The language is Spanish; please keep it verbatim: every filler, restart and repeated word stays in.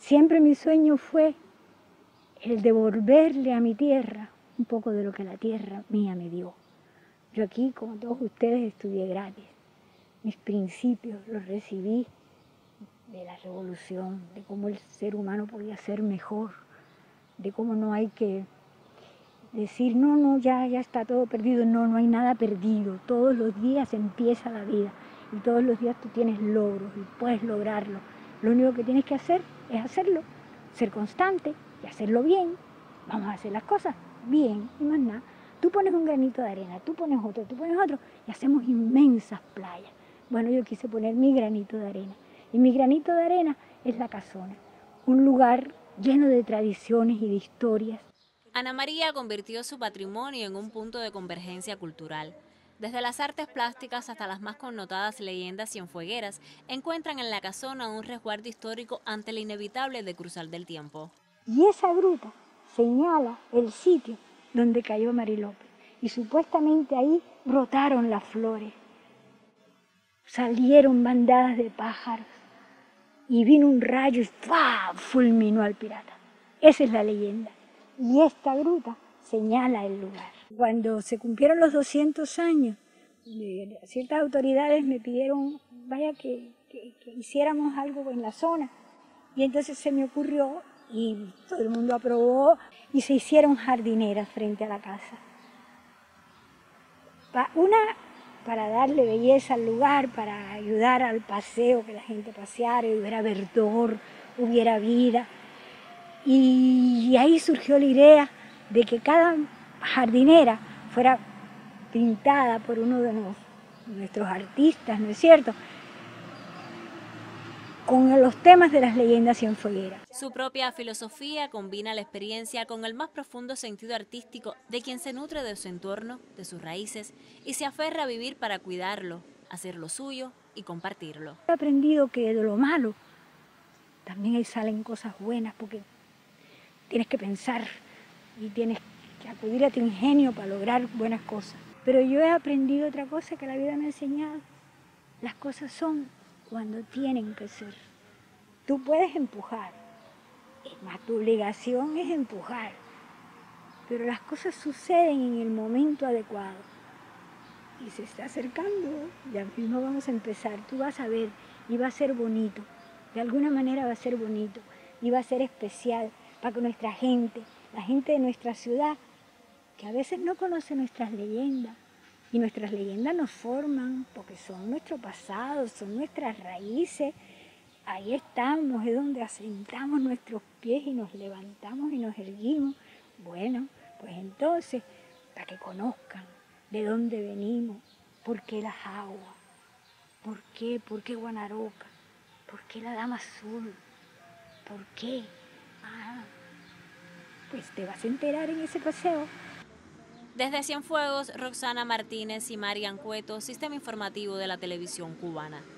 Siempre mi sueño fue el devolverle a mi tierra un poco de lo que la tierra mía me dio. Yo aquí, como todos ustedes, estudié gratis. Mis principios los recibí de la revolución, de cómo el ser humano podía ser mejor, de cómo no hay que decir, no, no, ya, ya está todo perdido. No, no hay nada perdido. Todos los días empieza la vida y todos los días tú tienes logros y puedes lograrlo. Lo único que tienes que hacer es hacerlo, ser constante y hacerlo bien. Vamos a hacer las cosas bien y más nada. Tú pones un granito de arena, tú pones otro, tú pones otro y hacemos inmensas playas. Bueno, yo quise poner mi granito de arena y mi granito de arena es La Casona, un lugar lleno de tradiciones y de historias. Ana María convirtió su patrimonio en un punto de convergencia cultural. Desde las artes plásticas hasta las más connotadas leyendas cienfuegueras encuentran en La Casona un resguardo histórico ante lo inevitable de cruzar del tiempo. Y esa gruta señala el sitio donde cayó Mari López y supuestamente ahí brotaron las flores, salieron bandadas de pájaros y vino un rayo y ¡fua! Fulminó al pirata. Esa es la leyenda. Y esta gruta señala el lugar. Cuando se cumplieron los doscientos años, ciertas autoridades me pidieron, vaya, que, que, que hiciéramos algo en la zona. Y entonces se me ocurrió, y todo el mundo aprobó, y se hicieron jardineras frente a la casa. Una, para darle belleza al lugar, para ayudar al paseo, que la gente paseara, hubiera verdor, hubiera vida. Y ahí surgió la idea de que cada jardinera fuera pintada por uno de los, nuestros artistas, ¿no es cierto?, con los temas de las leyendas cienfuegueras. Su propia filosofía combina la experiencia con el más profundo sentido artístico de quien se nutre de su entorno, de sus raíces, y se aferra a vivir para cuidarlo, hacerlo suyo y compartirlo. He aprendido que de lo malo también ahí salen cosas buenas, porque tienes que pensar y tienes que acudir a tu ingenio para lograr buenas cosas. Pero yo he aprendido otra cosa que la vida me ha enseñado. Las cosas son cuando tienen que ser. Tú puedes empujar, es más, tu obligación es empujar, pero las cosas suceden en el momento adecuado. Y se está acercando, ya mismo vamos a empezar, tú vas a ver y va a ser bonito, de alguna manera va a ser bonito y va a ser especial para que nuestra gente, la gente de nuestra ciudad, que a veces no conoce nuestras leyendas, y nuestras leyendas nos forman porque son nuestro pasado, son nuestras raíces. Ahí estamos, es donde asentamos nuestros pies y nos levantamos y nos erguimos. Bueno, pues entonces, para que conozcan de dónde venimos, por qué las aguas, por qué, por qué Guanaroca, por qué la Dama Azul, por qué. Ah, pues te vas a enterar en ese paseo. Desde Cienfuegos, Roxana Martínez y Marian Cueto, Sistema Informativo de la Televisión Cubana.